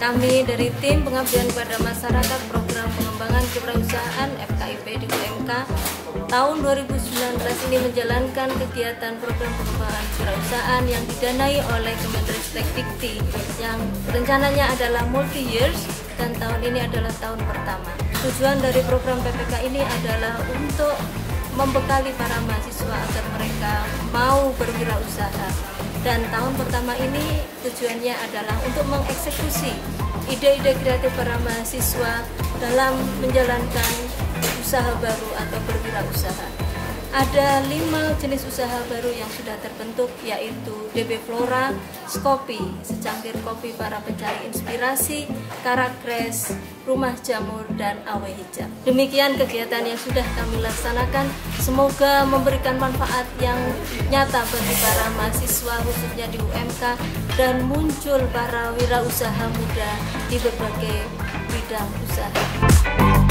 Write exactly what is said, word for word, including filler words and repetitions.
Kami dari tim pengabdian kepada masyarakat program pengembangan kewirausahaan F K I P di U M K tahun dua ribu sembilan belas ini menjalankan kegiatan program pengembangan kewirausahaan yang didanai oleh Kemenristek Dikti yang rencananya adalah multi years dan tahun ini adalah tahun pertama. Tujuan dari program P P K ini adalah untuk membekali para mahasiswa agar mereka mau berwirausaha. Dan tahun pertama ini tujuannya adalah untuk mengeksekusi ide-ide kreatif para mahasiswa dalam menjalankan usaha baru atau berwirausaha. Ada lima jenis usaha baru yang sudah terbentuk, yaitu D B Flora, Skopi, secangkir kopi para pencari inspirasi, Karakres, Rumah Jamur, dan Awe Hijab. Demikian kegiatan yang sudah kami laksanakan. Semoga memberikan manfaat yang nyata bagi para mahasiswa khususnya di U M K dan muncul para wirausaha muda di berbagai bidang usaha.